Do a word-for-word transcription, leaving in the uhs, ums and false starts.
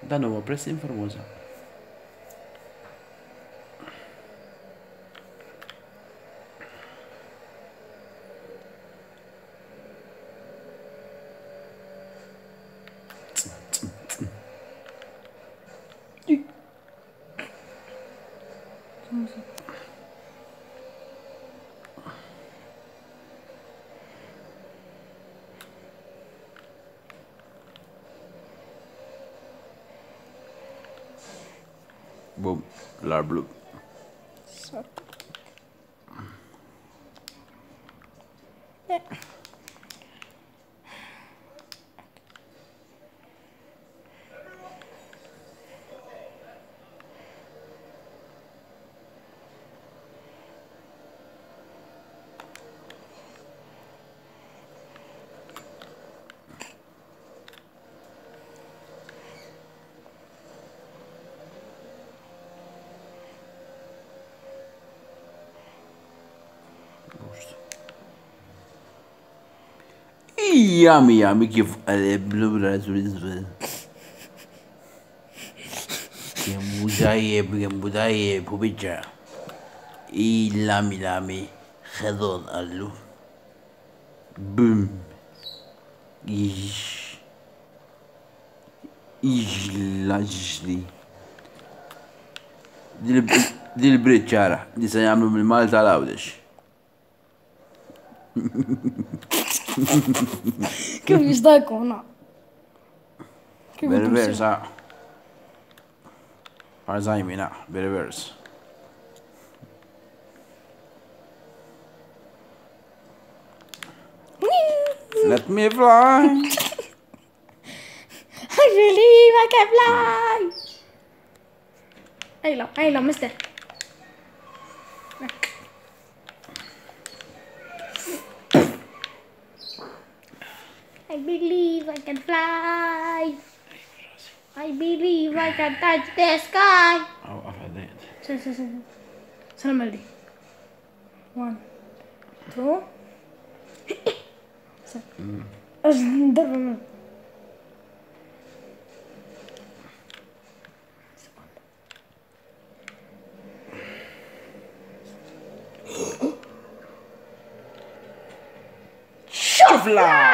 Da nuovo, presto in Formosa. Boom, la blu. Eh. Yummy, yummy, kif għal-blura turizm. Kemmu dajjeb, kemmu dajjeb, u bieġa. I-lami, lami, xedon għallu. Bum. Ix. Ix laġli. Dil-brit ċara, di se jgħamlu bil-Malta l-għawdex. Kif jista' jkun? Bil-versa. Għarzajmina, bil-vers. Let me fly. I believe I can fly. Ejla, ejla, mister. I believe I can fly. I believe I can touch the sky. Oh, għafadejt. Sen, sen, sen. Sen meldi. One, two. Sen. Darba minn. Xafla!